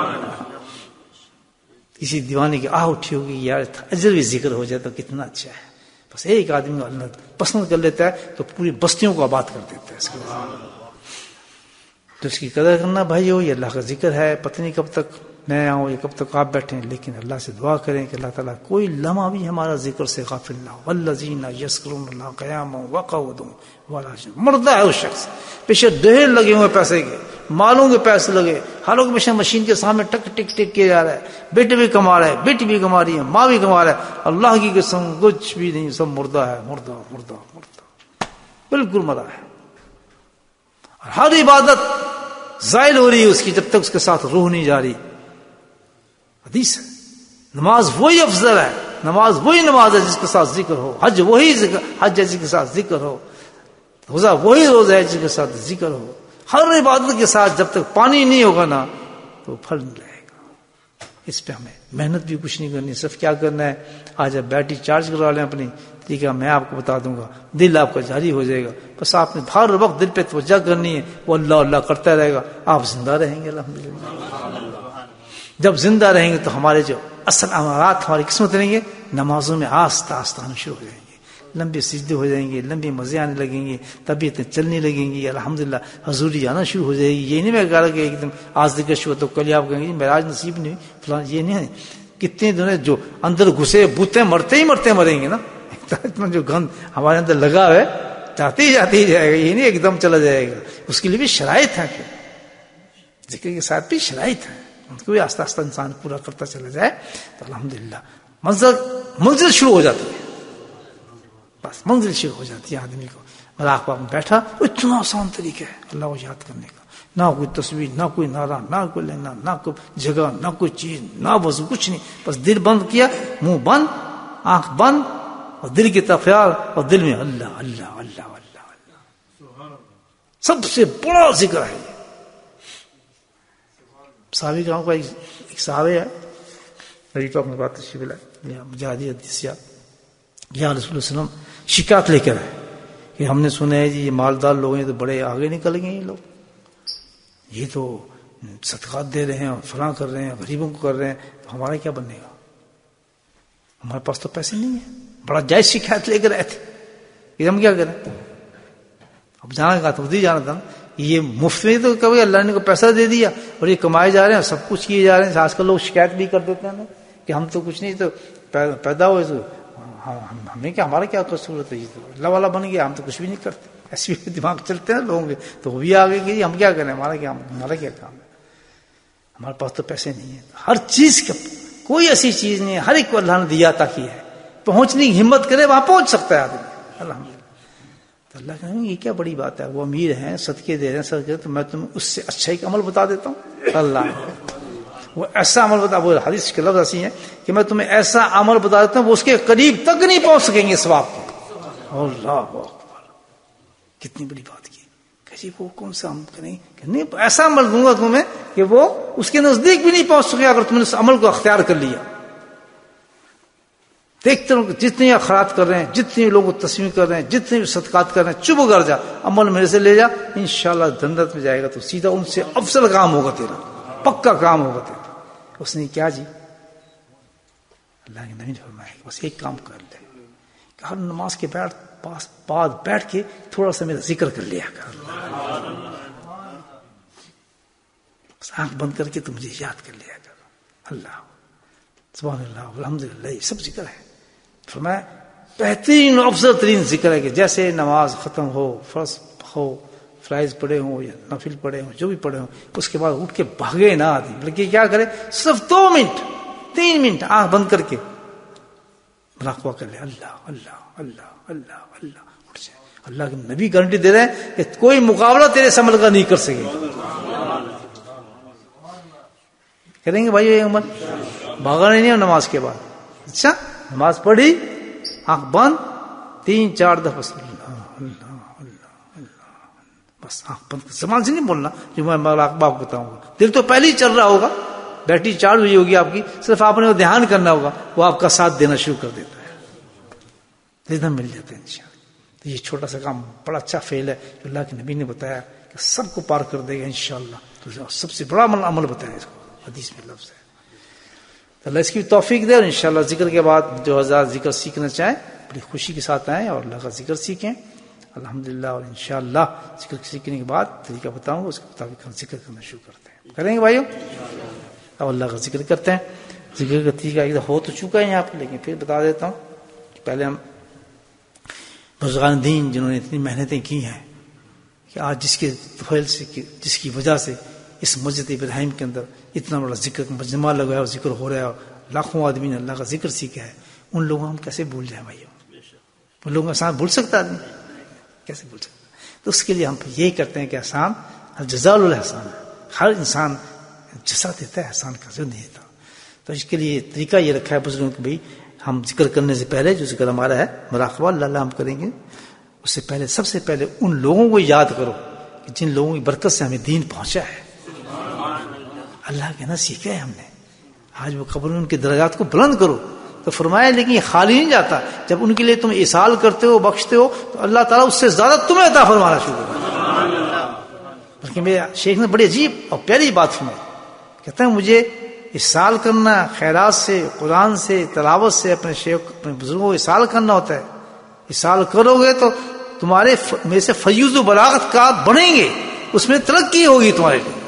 کسی دیوانے کی آہ اٹھی ہوگی یار اجر بھی ذکر ہو جائے تو کتنا اچھا ہے. بس ایک آدمی کو اللہ پسند کر لیتا ہے تو پوری بستیوں کو آباد کر دیتا ہے. اس کے تو اس کی قدر کرنا بھائی ہو, یہ اللہ کا ذکر ہے. پتہ نہیں کب تک میں آؤں, یہ کب تک آپ بیٹھیں, لیکن اللہ سے دعا کریں کہ اللہ تعالیٰ کوئی لمحہ بھی ہمارا ذکر سے غافل نہ ہو. والذین یذکرون اللہ قیاما وقعودا وعلی جنوبہم. مردہ ہے اس شخص, پیچھے ڈھیر لگے ہوئے پیسے کے, مالوں کے پیسے لگے, ہر لوگ پیچھے مشین کے سامنے ٹک ٹک ٹک کیا جا رہا ہے. بیٹے بھی کما رہے ہیں, بیٹی بھی کما رہی ہے, ماں بھی کما رہا ہے. اللہ کی قسم کچھ بھی نہیں, سب مردہ ہے, مردہ مردہ مردہ, بالکل مرا ہے. اور ہر عبادت زائل ہو رہی ہے اس کی جب تک اس کے ساتھ روح نہیں جا رہی. حدیث ہے, نماز وہی افضل ہے, نماز وہی نماز ہے جس کے ساتھ ذکر ہو, حج وہی حج ہے جس کے ساتھ ذکر ہو, روزہ وہی روزہ ہے جس کے ساتھ ذکر ہو. ہر عبادت کے ساتھ جب تک پانی نہیں ہوگا نا تو پھل نہیں رہے گا. اس پہ ہمیں محنت بھی کچھ نہیں کرنی, صرف کیا کرنا ہے, آج آپ بیٹری چارج کروا لیں اپنی, ٹھیک ہے, میں آپ کو بتا دوں گا, دل آپ کا جاری ہو جائے گا. بس آپ نے ہر وقت دل پہ توجہ کرنی ہے, وہ اللہ اللہ کرتا رہے گا, آپ زندہ رہیں گے الحمدللہ. جب زندہ رہیں گے تو ہمارے جو اصل امارات ہماری قسمت رہیں گے, نمازوں میں آہستہ آہستہ آنا شروع ہو جائیں گے, لمبے سجدے ہو جائیں گے, لمبے مزے آنے لگیں گے, طبیعتیں چلنے لگیں گی, الحمدللہ حضوری آنا شروع ہو جائے گی. یہ نہیں میں کہہ رہا کہ ایک دم آج ذکر شروع تو کل آپ کہیں گے معراج نصیب نہیں فلاں, یہ نہیں ہے. کتنے دنوں جو اندر گھسے بوتے مرتے ہی مریں گے نا. اتنا جو گند ہمارے اندر لگا ہے جاتے ہی جائے گا, یہ نہیں ایک دم چلا جائے گا. اس کے لیے بھی شرائط ہیں, ذکر کے ساتھ بھی شرائط ہیں, ان کو بھی آہستہ آہستہ انسان پورا کرتا چلا جائے تو الحمدللہ منزل شروع ہو جاتی ہے. بس منزل شروع ہو جاتی ہے آدمی کو. مذاق پاک میں بیٹھا, اتنا آسان طریقہ ہے اللہ کو یاد کرنے کا. نہ کوئی تصویر, نہ کوئی نعرہ, نہ کوئی لینا, نہ کوئی جگہ, نہ کوئی چیز, نہ وضو, کچھ نہیں. بس دل بند کیا, منہ بند, آنکھ بند, اور دل کی طرف خیال, اور دل میں اللہ اللہ اللہ اللہ اللہ. سب سے بڑا ذکر ہے. صحابی کرام کا ایک صحابی ہے, نبی پاک نے بات تشریف لائے, مجاہدی حدیث یا رسول اللہ علیہ وسلم شکایت لے کر آئے کہ ہم نے سنا ہے جی یہ مالدار لوگ ہیں تو بڑے آگے نکل گئے, یہ لوگ یہ تو صدقات دے رہے ہیں اور فلاں کر رہے ہیں, غریبوں کو کر رہے ہیں, تو ہمارا کیا بننے گا, ہمارے پاس تو پیسے نہیں ہیں. بڑا جائز شکایت لے کر آئے تھے کہ ہم کیا کریں. اب جانا کہا تو ادھر جانا تھا, یہ مفت میں تو کبھی اللہ نے کو پیسہ دے دیا اور یہ کمائے جا رہے ہیں, سب کچھ کیے جا رہے ہیں. آج کل لوگ شکایت بھی کر دیتے ہیں کہ ہم تو کچھ نہیں, تو پیدا ہوئے تو ہمیں کیا, ہمارا کیا قصور ہے, یہ تو اللہ والا بن گیا, ہم تو کچھ بھی نہیں کرتے. ایسے بھی دماغ چلتے ہیں لوگوں کے, تو وہ بھی آگے کہ ہم کیا کریں, ہمارا کیا کام ہے, ہمارے پاس تو پیسے نہیں ہیں. ہر چیز کا کوئی ایسی چیز نہیں ہے, ہر ایک کو اللہ نے دیا تاکہ ہے, پہنچنے کی ہمت کرے وہاں پہنچ سکتا ہے آدمی. الحمدللہ. تو اللہ کہیں یہ کیا بڑی بات ہے, وہ امیر ہیں, صدقے دے رہے ہیں, صدقے, تو میں تمہیں اس سے اچھا ایک عمل بتا دیتا ہوں. اللہ وہ ایسا عمل بتا, وہ حدیث کے لفظ ایسی ہیں کہ میں تمہیں ایسا عمل بتا دیتا ہوں وہ اس کے قریب تک نہیں پہنچ سکیں گے ثواب کے. اللہ اکبر, کتنی بڑی بات کی کہ جی وہ کون سا عمل کریں کہ نہیں, ایسا عمل دوں گا تمہیں کہ وہ اس کے نزدیک بھی نہیں پہنچ سکے اگر تم نے اس عمل کو اختیار کر لیا. دیکھتے رہو جتنے خیرات کر رہے ہیں, جتنے لوگوں کو تسلیم کر رہے ہیں, جتنے بھی صدقات کر رہے ہیں, چپ کر جا, عمل میرے سے لے جا, انشاءاللہ جنت میں جائے گا تو سیدھا ان سے افضل کام ہوگا تیرا, پکا کام ہوگا تیرا. اس نے کیا جی, اللہ نے نہیں فرمایا کہ بس ایک کام کر لے, کہ ہر نماز کے بعد بیٹھ کے تھوڑا سا میرا ذکر کر لیا کر, بس آنکھ بند کر کے تو مجھے یاد کر لیا کر. اللہ سبحان اللہ الحمدللہ, یہ سب ذکر ہے. فرمایا بہترین افضل ترین ذکر ہے کہ جیسے نماز ختم ہو, فرض ہو, فرائض پڑھے ہوں یا نفل پڑھے ہوں, جو بھی پڑھے ہوں, اس کے بعد اٹھ کے بھاگے نہ آدمی, بلکہ کیا کرے, صرف 2 منٹ 3 منٹ آنکھ بند کر کے مراقبہ کر لے, اللہ اللہ اللہ اللہ اللہ, اٹھ جائے. اللہ کے نبی گارنٹی دے رہے ہیں کہ کوئی مقابلہ تیرے اس عمل کا نہیں کر سکے. کریں گے بھائی یہ عمل, بھاگنا نہیں ہے نماز کے بعد, اچھا نماز پڑھی آنکھ بند 3-4 دفعہ بس آنکھ بند، زبان سے نہیں بولنا جو میں آپ کو بتاؤں گا. دل تو پہلے ہی چل رہا ہوگا، بیٹری چارج ہوئی ہوگی آپ کی، صرف آپ نے وہ دھیان کرنا ہوگا، وہ آپ کا ساتھ دینا شروع کر دیتا ہے، ردھم مل جاتا ہے انشاءاللہ. تو یہ چھوٹا سا کام بڑا اچھا فعل ہے جو اللہ کے نبی نے بتایا کہ سب کو پار کر دے گا انشاءاللہ. تو سب سے بڑا عمل بتایا اس کو، حدیث میں لفظ ہے. تو اللہ اس کی توفیق دے، اور انشاءاللہ ذکر کے بعد جو حضرات ذکر سیکھنا چاہیں بڑی خوشی کے ساتھ آئیں اور اللہ کا ذکر سیکھیں الحمدللہ. اور انشاءاللہ ذکر سیکھنے کے بعد طریقہ بتاؤں گا، اس کے مطابق ہم ذکر کرنا شروع کرتے ہیں. کریں گے بھائیو؟ اب اللہ کا ذکر کرتے ہیں. ذکر کا طریقہ ایک ہو تو چکا ہے یہاں پہ، لیکن پھر بتا دیتا ہوں کہ پہلے ہم بزرگان دین جنہوں نے اتنی محنتیں کی ہیں کہ آج جس کے فعل سے، جس کی وجہ سے اس مسجد ابراہیم کے اندر اتنا بڑا ذکر مجمع لگا ہے اور ذکر ہو رہا ہے اور لاکھوں آدمی نے اللہ کا ذکر سیکھا ہے، ان لوگوں کو ہم کیسے بھول جائیں بھائی؟ ان لوگوں کا احسان بھول سکتا آدمی؟ کیسے بھول سکتا؟ تو اس کے لیے ہم یہی کرتے ہیں کہ احسان الجزاء الاحسان ہے. ہر انسان جزا دیتا ہے، احسان کا ضرور نہیں دیتا. تو اس کے لیے طریقہ یہ رکھا ہے بزرگوں کہ بھائی ہم ذکر کرنے سے پہلے جو ذکر ہمارا ہے مراقبہ اللہ ہم کریں گے، اس سے پہلے سب سے پہلے ان لوگوں کو یاد کرو کہ جن لوگوں کی برکت سے ہمیں دین پہنچا ہے. اللہ کہنا سیکھا ہے ہم نے، آج وہ قبر ان کے درجات کو بلند کرو. تو فرمایا لیکن یہ خالی نہیں جاتا، جب ان کے لیے تم ایصال کرتے ہو، بخشتے ہو، تو اللہ تعالیٰ اس سے زیادہ تمہیں عطا فرمانا شروع کرتا. بلکہ میرے شیخ نے بڑی عجیب اور پیاری بات فرمائی، کہتے ہیں مجھے ایصال کرنا خیرات سے، قرآن سے، تلاوت سے اپنے شیخ اپنے بزرگوں کو ایصال کرنا ہوتا ہے. ایصال کرو گے تو تمہارے میں سے فیوز و بلاغت کا بڑھیں گے، اس میں ترقی ہوگی تمہارے لیے،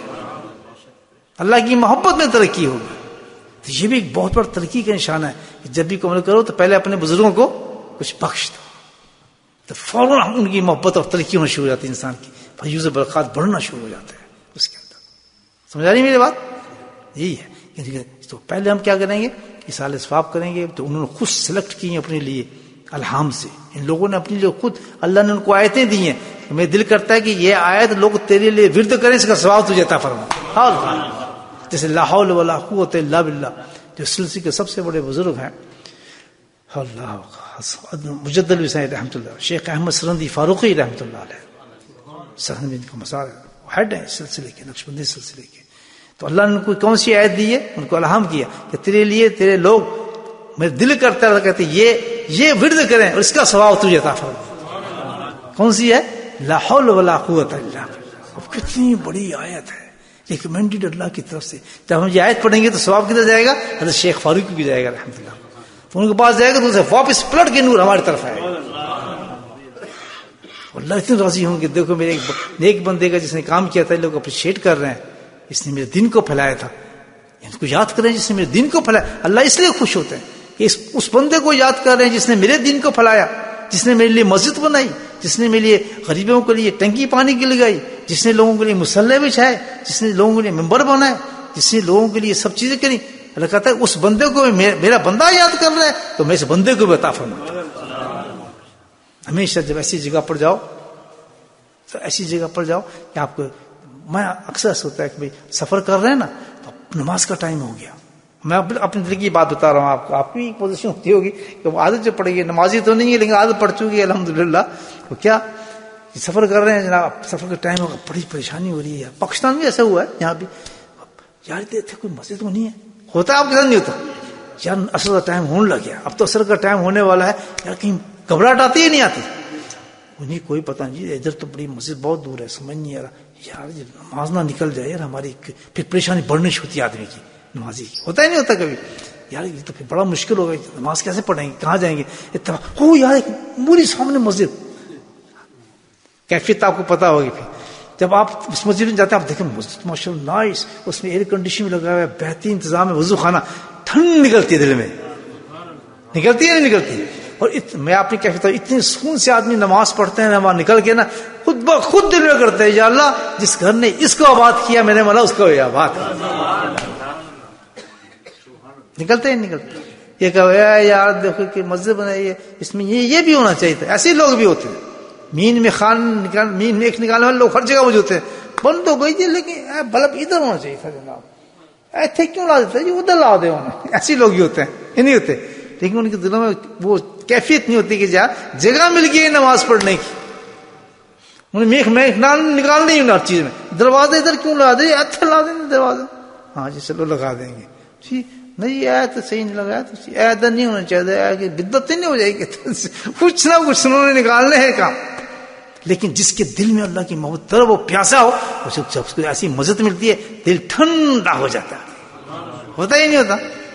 اللہ کی محبت میں ترقی ہوگی. تو یہ بھی ایک بہت بڑا ترقی کا نشانہ ہے کہ جب بھی عمل کرو تو پہلے اپنے بزرگوں کو کچھ بخش دو، تو فوراً ان کی محبت اور ترقی ہونا شروع ہو جاتی ہے، انسان کی فیوز و برکات بڑھنا شروع ہو جاتا ہے اس کے اندر. سمجھا رہی میری بات؟ یہی ہے. تو پہلے ہم کیا کریں گے؟ ایصال ثواب کریں گے. تو انہوں نے خود سلیکٹ کی ہیں اپنے لیے الہام سے، ان لوگوں نے اپنے لیے خود، اللہ نے ان کو آیتیں دی ہیں. میرا دل کرتا ہے کہ یہ آیت لوگ تیرے لیے ورد کریں، اس کا ثواب تجھے عطا فرما. جیسے لا حول ولا قوت الا باللہ جو سلسلے کے سب سے بڑے بزرگ ہیں، اللہ مجدد الوسائل رحمۃ اللہ، شیخ احمد سرندی فاروقی رحمۃ اللہ علیہ، سرندی کا مسار ہیڈ ہے سلسلے کے، نقشبندی سلسلے کے. تو اللہ نے ان کو کون سی آیت دی ہے؟ ان کو الہام کیا کہ تیرے لیے تیرے لوگ، میرے دل کرتا ہے کہتے یہ ورد کریں اور اس کا ثواب تجھے عطا فرمائے. کون سی ہے؟ لا حول ولا قوت الا باللہ. اب کتنی بڑی آیت ہے، ریکمینڈڈ اللہ کی طرف سے. جب ہم یہ آیت پڑھیں گے تو ثواب کدھر جائے گا؟ حضرت شیخ فاروقی کی جائے گا رحمۃ اللہ. تو ان کے پاس جائے گا تو ان سے واپس پلٹ کے نور ہماری طرف آئے گا. اللہ اتنے راضی ہوں گے، دیکھو میرے ایک بندے کا جس نے کام کیا تھا، لوگ اپریشیٹ کر رہے ہیں، اس نے میرے دین کو پھیلایا تھا. ان کو یاد کریں جس نے میرے دین کو پھیلایا. اللہ اس لیے خوش ہوتے ہیں کہ اس بندے کو یاد کر رہے ہیں جس نے میرے دین کو پھیلایا، جس نے میرے لیے مسجد بنائی، جس نے میرے لیے غریبوں کے لیے ٹنکی پانی کی لگائی، جس نے لوگوں کے لیے مصلی بچھائے، جس نے لوگوں کے لیے ممبر بنائے، جس نے لوگوں کے لیے سب چیزیں کری. اللہ کہتا ہے اس بندے کو میرا بندہ یاد کر رہا ہے تو میں اس بندے کو بھی عطا فرماتا ہوں. ہمیشہ جب ایسی جگہ پر جاؤ تو ایسی جگہ پر جاؤ کہ آپ کو، میں اکثر سوچتا ہے کہ بھائی سفر کر رہے ہیں نا تو نماز کا ٹائم ہو گیا. میں اپنے دل کی بات بتا رہا ہوں آپ کو، آپ کی ایک پوزیشن ہوتی ہوگی کہ وہ عادت جو پڑے گی، نمازی تو نہیں ہے لیکن عادت پڑ چکی ہے الحمدللہ. وہ کیا سفر کر رہے ہیں جناب، سفر کا ٹائم ہوگا، بڑی پریشانی ہو رہی ہے. پاکستان میں ایسا ہوا ہے، یہاں بھی یار دیکھتے کوئی مسجد تو نہیں ہے، ہوتا ہے آپ کے ساتھ نہیں ہوتا؟ یار اثر کا ٹائم ہونے لگ گیا، اب تو اثر کا ٹائم ہونے والا ہے، یار کہیں گھبراہٹ آتی ہی نہیں آتی. انہیں کوئی پتہ نہیں، ادھر تو بڑی مسجد بہت دور ہے، سمجھ نہیں آ رہا. یار نماز نہ نکل جائے یار ہماری، پھر پریشانی بڑھنی ہوتی ہے آدمی کی، نمازی کی ہوتا ہی نہیں ہوتا کبھی. یار یہ تو پھر بڑا مشکل ہوگا، نماز کیسے پڑھیں گے، کہاں جائیں گے؟ ہو یار ایک پوری سامنے مسجد، کیفیت آپ کو پتا ہوگی. پھر جب آپ اس مسجد میں جاتے ہیں آپ دیکھیں مسجد ماشاء اللہ نائس، اس میں ایئر کنڈیشن بھی لگا ہوا ہے، بہترین انتظام ہے، وضو خانہ، ٹھنڈ نکلتی ہے دل میں، نکلتی ہے نہیں نکلتی؟ اور میں آپ نے کیا کہتا ہوں، اتنے سکون سے آدمی نماز پڑھتے ہیں، نماز نکل کے نا خود بخود دل میں کرتے ہیں، یا اللہ جس گھر نے اس کو آباد کیا میں نے ملا اس کو آباد نکلتے ہیں نکلتے. یہ کہ یار دیکھو کہ مسجد بنائی ہے، اس میں یہ بھی ہونا چاہیے تھا. ایسے لوگ بھی ہوتے ہیں، مین میں مین میں ایک نکالنے والے لوگ ہر جگہ موجود ہیں. بند تو گئی تھی لیکن بلب ادھر ہونا چاہیے تھا جناب، ایتھے کیوں لا دیتے جی، ادھر لا دے ہونا. ایسے لوگ ہی ہوتے ہیں، یہ نہیں ہوتے. لیکن ان کے دلوں میں وہ کیفیت نہیں ہوتی کہ جگہ مل گئی نماز پڑھنے کی. انہیں میخ نکالنی ہی ہر چیز میں. دروازے ادھر کیوں لگا دیں؟ اچھا لا دیں دروازہ. ہاں جی چلو لگا دیں گے. جی نہیں آیا تو صحیح نہیں لگایا تو ادھر نہیں ہونا چاہیے کہ بدعت نہیں ہو جائے گی. کچھ نہ کچھ انہوں نے نکالنے ہیں کام. لیکن جس کے دل میں اللہ کی محبت طرف وہ پیاسا ہو اس کو ایسی مزت ملتی ہے دل ٹھنڈا ہو جاتا ہے. ہوتا ہی نہیں ہوتا.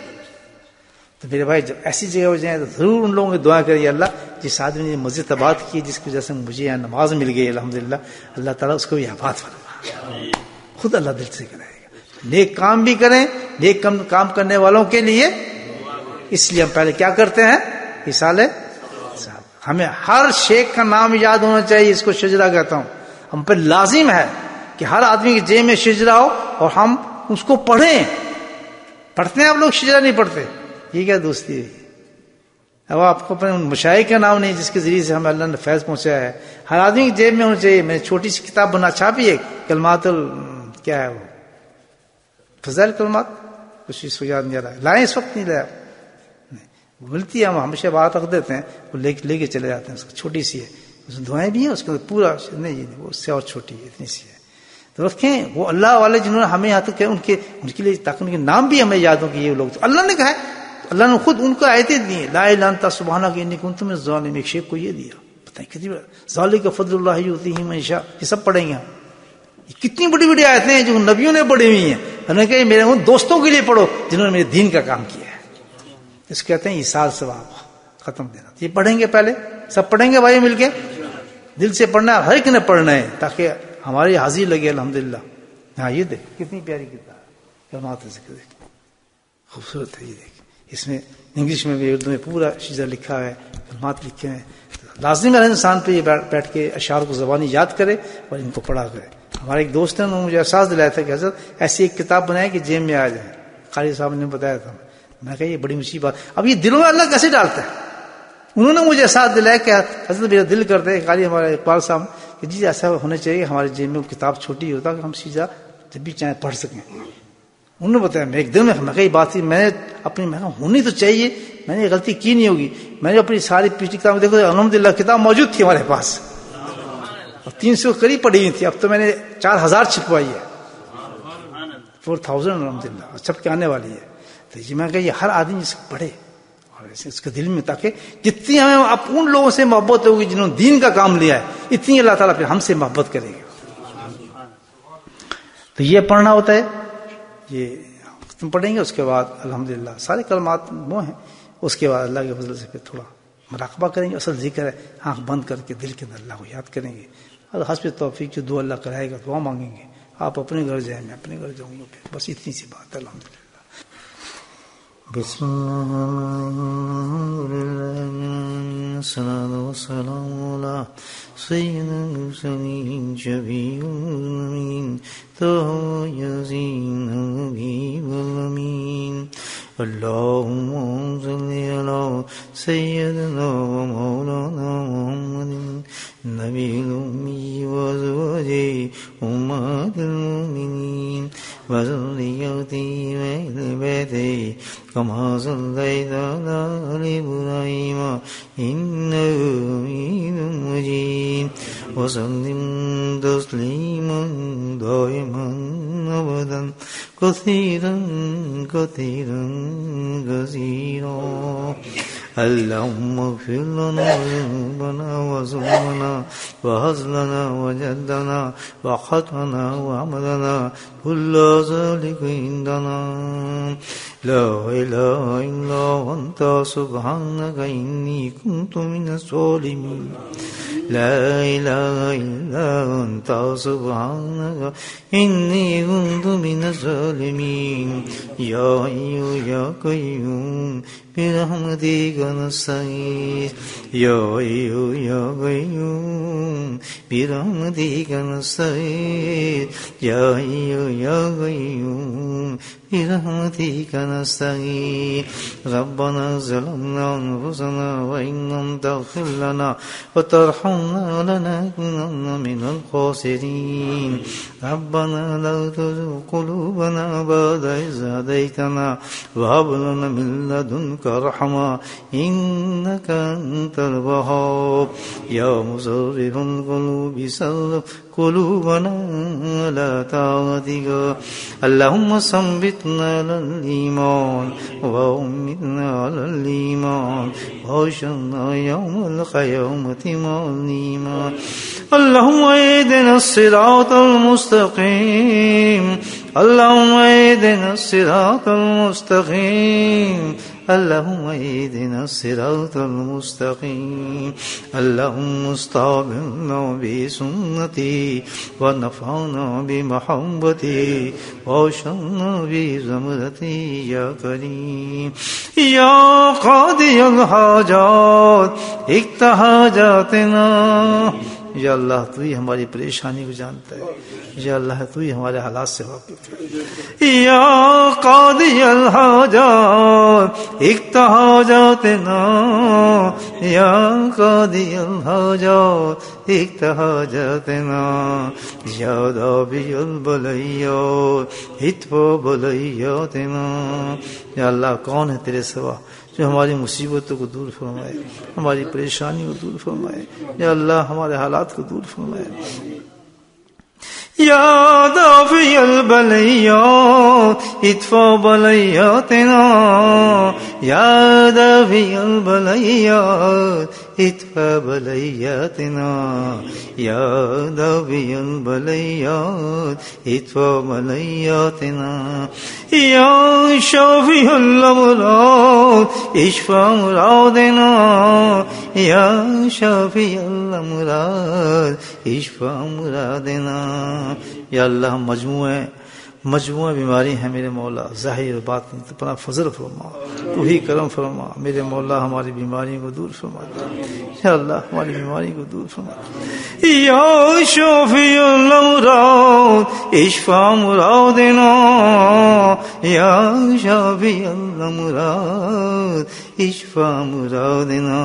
تو میرے بھائی جب ایسی جگہ ہو جائیں تو ضرور ان لوگوں کی دعا کریے اللہ جس آدمی نے مسجد آباد کی جس کی وجہ سے مجھے یہاں نماز مل گئی الحمدللہ اللہ تعالیٰ اس کو بھی آباد فرما. خود اللہ دل سے کرائے گا. نیک کام بھی کریں. نیک کام کرنے والوں کے لیے اس لیے ہم پہلے کیا کرتے ہیں رسالے صاحب. ہمیں ہر شیخ کا نام یاد ہونا چاہیے. اس کو شجرا کہتا ہوں. ہم پہ لازم ہے کہ ہر آدمی کی جیب میں شجرا ہو اور ہم اس کو پڑھیں. پڑھتے ہیں آپ لوگ شجرا نہیں پڑھتے. یہ کیا دوستی ہے. اب آپ کو اپنے مشائخ کا نام نہیں جس کے ذریعے سے ہمیں اللہ نے فیض پہنچایا ہے. ہر آدمی کی جیب میں ہونا چاہیے. میں نے چھوٹی سی کتاب بنا چھاپی ہے کلمات کیا ہے وہ فضائل کلمات کچھ اس کو یاد نہیں آ رہا ہے. لائیں اس وقت نہیں لایا. ملتی ہے ہم ہمیشہ بات رکھ دیتے ہیں وہ لے کے چلے جاتے ہیں. اس کو چھوٹی سی ہے اس میں دعائیں بھی ہیں اس کے پورا نہیں وہ اس سے اور چھوٹی ہے اتنی سی ہے. تو رکھیں وہ اللہ والے جنہوں نے ہمیں یہاں تک ان کے لیے تاکہ ان کے نام بھی ہمیں یاد ہو کہ یہ لوگ تو اللہ نے کہا ہے. اللہ نے خود ان کو آیتیں دی ہیں لا الہ الا انت سبحانک انی کنت من الظالمین. ایک شیخ کو یہ دیا پتہ نہیں کتنی بڑا ذالک فضل اللہ یؤتیہ من یشاء. یہ سب پڑھیں گے ہم. کتنی بڑی بڑی آیتیں ہیں جو نبیوں نے پڑھی ہوئی ہیں. انہوں نے کہا میرے ان دوستوں کے لیے پڑھو جنہوں نے میرے دین کا کام کیا ہے. اس کو کہتے ہیں ایصال ثواب ختم دینا. یہ پڑھیں گے پہلے سب پڑھیں گے بھائی مل کے. دل سے پڑھنا ہے ہر ایک نے پڑھنا ہے تاکہ ہماری حاضری لگے الحمدللہ. ہاں یہ دیکھ کتنی پیاری کتاب کلمات ذکر دیکھ خوبصورت ہے. یہ دیکھ اس میں انگلش میں بھی اردو میں پورا شجرا لکھا ہے کلمات لکھے ہیں. لازم ہے انسان پہ یہ بیٹھ کے اشعار کو زبانی یاد کرے اور ان کو پڑھا کرے. ہمارے ایک دوست نے مجھے احساس دلایا تھا کہ حضرت ایسی ایک کتاب بنائے کہ جیب میں آ جائے. قاری صاحب نے بتایا تھا. میں نے کہا یہ بڑی اونچی بات. اب یہ دلوں میں اللہ کیسے ڈالتا ہے. انہوں نے مجھے احساس دلایا کہ حضرت میرا دل کرتا ہے قاری ہمارے اقبال صاحب کہ جی ایسا ہونا چاہیے ہمارے جیب میں وہ کتاب چھوٹی ہوتا کہ ہم سیدھا جب بھی چاہیں پڑھ سکیں. انہوں نے بتایا میں ایک دن میں کئی بات تھی میں نے اپنی میں ہونی تو چاہیے. میں نے غلطی کی نہیں ہوگی. میں نے اپنی ساری پچھلی کتاب دیکھو الحمدللہ کتاب موجود تھی ہمارے پاس اور 300 قریب پڑھی ہوئی تھی. اب تو میں نے 4000 چھپوائی ہے 4000 الحمدللہ اور چھپ کے آنے والی ہے. تو یہ میں کہ یہ ہر آدمی اس کو پڑھے اور اس کے دل میں تاکہ جتنی ہمیں اب ان لوگوں سے محبت ہوگی جنہوں نے دین کا کام لیا ہے اتنی اللہ تعالیٰ پھر ہم سے محبت کرے گا. تو یہ پڑھنا ہوتا ہے. یہ ختم پڑھیں گے اس کے بعد الحمدللہ سارے کلمات وہ ہیں. اس کے بعد اللہ کے فضل سے پھر تھوڑا مراقبہ کریں گے. اصل ذکر ہے آنکھ بند کر کے دل کے اندر اللہ کو یاد کریں گے اور حسب توفیق جو دعا اللہ کرائے گا دعا مانگیں گے. آپ اپنے گھر جائیں میں اپنے گھر جاؤں گا. بس اتنی سی بات ہے الحمدللہ. بسم اللہ والسلام علی سید المرسلین شفیع المذنبین طه یاسین حبیب الامین. اللهم صل على سيدنا ومولانا محمد النبي الأمي وأزواجه أمهات المؤمنين وذريته وأهل بيته كما صليت على آل إبراهيم إنك حميد مجيد وسلم تسليما دائما أبدا كثيرا كثيرا كثيرا. اللهم اغفر لنا ذنوبنا وظلمنا وهزلنا وجدنا وخطأنا وعملنا كل ذلك عندنا. لا إله إلا أنت سبحانك إني كنت من الظالمين. لا إله إلا أنت سبحانك إني كنت من الظالمين. يا حي يا قيوم برحمتك نستغيث. يا حي يا قيوم برحمتك نستغيث. يا حي يا قيوم برحمتك نستغيث ربنا ظلمنا أنفسنا وإن لم تغفر لنا وترحمنا لنكونن من الخاسرين ربنا لا تزغ قلوبنا بعد إذ هديتنا وهب لنا من لدنك رحمة إنك أنت الوهاب يا مصرف القلوب صرف قلوبنا على طاعتك اللهم ثبتنا على الإيمان وأمتنا على الإيمان وأحشرنا يوم القيامة مع الإيمان اللهم اهدنا الصراط المستقيم اللهم اهدنا الصراط المستقيم اللهم اهدنا الصراط المستقيم اللهم استعملنا بسنتي ونفعنا بمحبتي واشرنا بزمرتي يا كريم يا قاضي الحاجات اقض حاجاتنا یا اللہ تو ہی ہماری پریشانی کو جانتا ہے یا اللہ تو ہی ہمارے حالات سے واقف ہے یا قاضی الحاجات اقض حاجاتنا یا قاضی الحاجات اقض حاجاتنا یا دافع البلیات ادفع بلیاتنا یا اللہ کون ہے تیرے سوا جو ہماری مصیبتوں کو دور فرمائے ہماری پریشانی کو دور فرمائے یا اللہ ہمارے حالات کو دور فرمائے یا دافع البلیات ادفع بلیاتنا یا دافع البلیات ادفع بلیاتنا یا دافع البلیات ادفع بلیاتنا یا شافی الامراض اشفا مرادنا یا شافی الامراض اشفا مرادنا یا اللہ ہم مجموعہ بیماری ہیں میرے مولا ظاہر و باطن تو اپنا فضل فرما تو ہی کرم فرما میرے مولا ہماری بیماریوں کو دور فرما یا اللہ ہماری بیماری کو دور فرما یا شافی الامراض اشفا مرادنا یا شافی الامراض اشفا مرادنا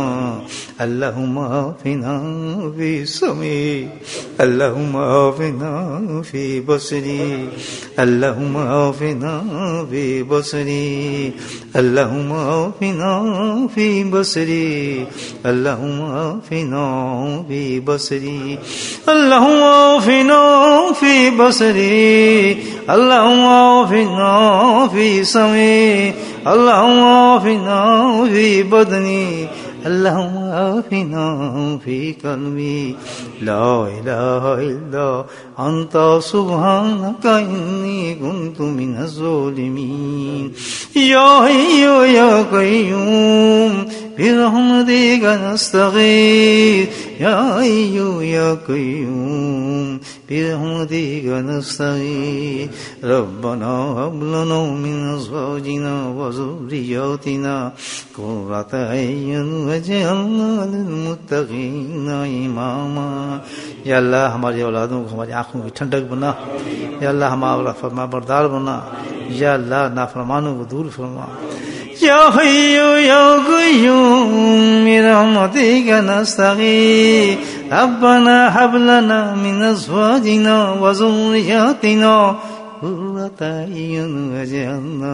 اللهم عافنا في سمعي اللهم عافنا في بصري اللهم عافنا في بصري اللهم عافنا في بصري اللهم عافنا في بصري اللهم عافنا في بصري اللهم عافنا في سمعي اللهم عافنا في بدني اللهم عافنا في قلبي لا إله إلا أنت سبحانك إني كنت من الظالمين يا حي يا قيوم برحمتك نستغيث يا حي يا قيوم برحمتك نستغيث ربنا هب لنا من أزواجنا وذرياتنا قرة أعين واجعلنا للمتقين إماما یا اللہ ہماری اولادوں کو ہماری آنکھوں کی ٹھنڈک بنا یا اللہ ہمارا فرما بردار بنا یا اللہ نافرمانوں کو دور فرما یا حی یا قیوم برحمتک نستغیث ربنا هب لنا من ازواجنا وذرياتنا قرة أعين واجعلنا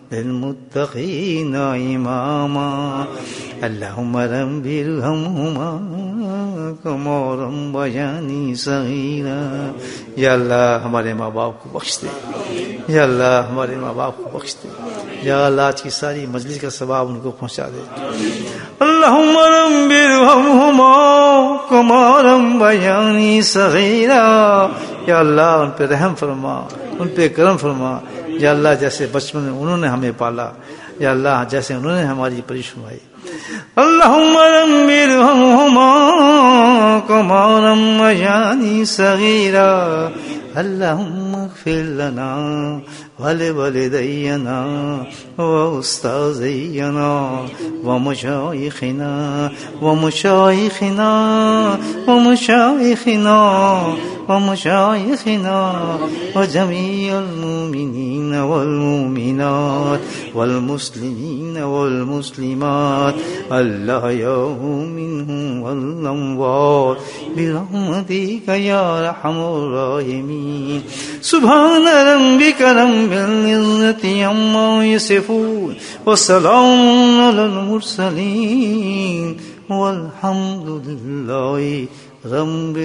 للمتقين إماما اللهم رب ارحمهما كما ربياني صغيرا یا اللہ ہمارے ماں باپ کو بخش دے یا اللہ ہمارے ماں باپ کو بخش دے یا اللہ آج کی ساری مجلس کا ثواب ان کو پہنچا دے اللهم رب ارحمهما كما ربياني صغيرا یا اللہ ان پہ رحم فرما ان پہ کرم فرما یا اللہ جیسے بچپن میں انہوں نے ہمیں پالا یا اللہ جیسے انہوں نے ہماری پرورش فرمائی اللهم رب ارحمهما كما ربياني صغيرا اللهم اغفر لنا ولوالدينا وأستاذينا ومشايخنا ومشايخنا ومشايخنا ومشايخنا وجميع المؤمنين والمؤمنات والمسلمين والمسلمات الأحياء منهم والأموات برحمتك يا أرحم الراحمين. سبحان ربك رب العزة عما يصفون وسلام على المرسلين والحمد لله رب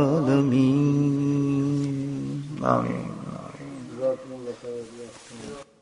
العالمين. آمين.